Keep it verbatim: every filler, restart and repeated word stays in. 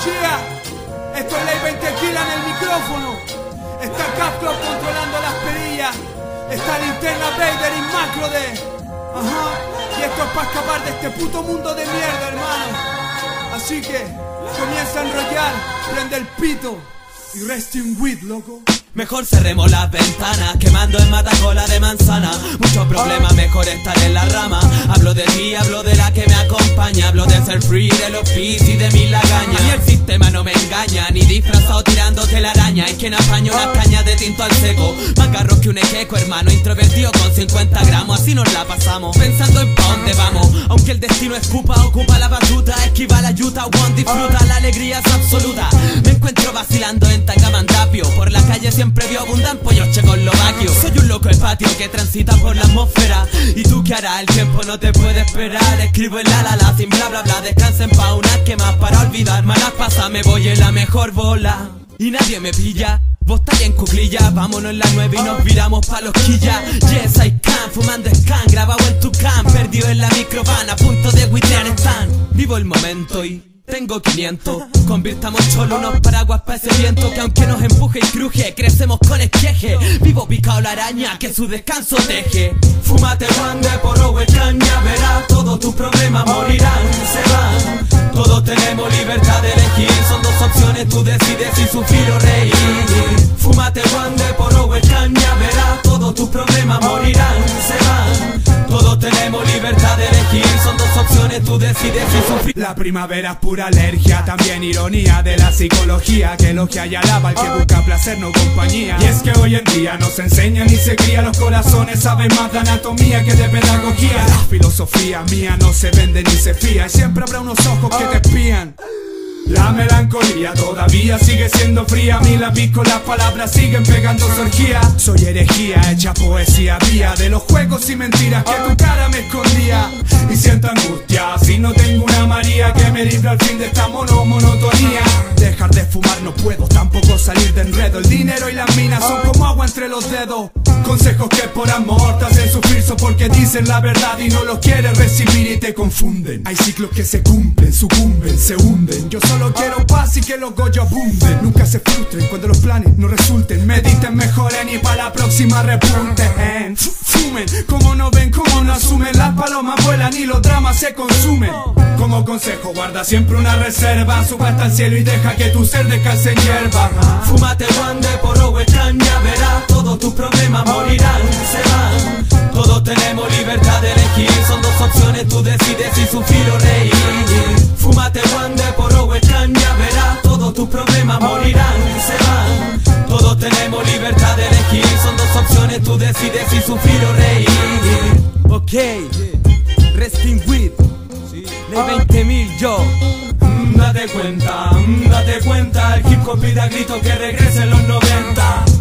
Yeah, esto es Ley veinte Tequila en el micrófono. Está Capcom controlando las perillas. Está Linterna Vader y Macro de. Ajá. Y esto es para escapar de este puto mundo de mierda, hermano. Así que comienza a enrollar, prende el pito y rest in weed, loco. Mejor cerremos las ventanas, quemando en matacola de manzana. Muchos problemas, mejor estar en la rama. Hablo de ti, hablo de la que me acompaña. Hablo de ser free, de los beats y de mis lagañas. Y el sistema no me engaña, ni disfrazado tirándote la araña. Es quien apaña unas cañas de tinto al seco. Más garros que un equeco, hermano, introvertido con cincuenta gramos. Así nos la pasamos, pensando en pa' dónde vamos. Aunque el destino escupa, ocupa la batuta. Esquiva la yuta, one disfruta, la alegría es absoluta. Me encuentro vacilando en Tangamandapio. Por la calle siempre vio abundan pollos checoslovaquios. Soy un loco de patio que transita por la atmósfera. ¿Y tú qué harás? El tiempo no te puede esperar. Escribo en la la la sin bla bla bla. Descansen pa' unas que más para olvidar. Malas pasas me voy en la mejor bola y nadie me pilla. Vos estáis en cuclilla, vámonos en la nueve y nos viramos pa' los quillas. Yes, I can, fumando scan, grabado en tu cam. Perdido en la microvan, a punto de huitear están. Vivo el momento y tengo quinientos. Convirtamos cholo unos paraguas pa' ese viento que aunque nos empuje y cruje, crecemos con esqueje. Vivo picado la araña que su descanso teje. Fúmate one de porro o caña, verás todos tus problemas morirán, se van. Todos tenemos libertad de elegir, son dos opciones, tú decides si sufrir o reír. Fúmate one de porro o caña, verás todos tus problemas morirán, se van. Todos tenemos libertad de elegir, son dos opciones, tú decides si sufrir. La primavera es pura alergia, también ironía de la psicología, que elogia y alaba al que busca placer, no compañía. Y es que hoy en día nos enseñan y se cría, los corazones saben más de anatomía que de pedagogía. La filosofía mía no se vende ni se fía, y siempre habrá unos ojos que te espían. La melancolía todavía sigue siendo fría. Mi lápiz con las palabras siguen pegando su orgía. Soy herejía hecha poesía vía de los juegos y mentiras que tu cara me escondía. Y siento angustia si no tengo una María que me libre al fin de esta mono monotonía. Dejar de fumar no puedo, tampoco salir de enredo. El dinero y las minas son como agua entre los dedos. Consejos que por amor te hacen sufrir, son porque dicen la verdad y no los quieres recibir y te confunden. Hay ciclos que se cumplen, sucumben, se hunden. Yo solo quiero paz y que los goyos abunden. Nunca se frustren cuando los planes no resulten. Mediten, mejoren y pa' la próxima repunten. Fumen, como no ven, como no asumen. Las palomas vuelan y los dramas se consumen. Como consejo, guarda siempre una reserva. Sube hasta el cielo y deja que tu ser descanse en hierba. Fúmate one de porro o caña, verás todos tus problemas morirán, se van. Todos tenemos libertad de elegir, son dos opciones, tú decides si sufrir o reír. Fúmate one de porro o caña, verás todos tus problemas morirán, se van. Todos tenemos libertad de elegir, son dos opciones, tú decides si sufrir o reír. Ok, resting with Ley veinte mil yo. Mm, date cuenta, mm, date cuenta, el hip hop pide a grito que regrese en los noventa.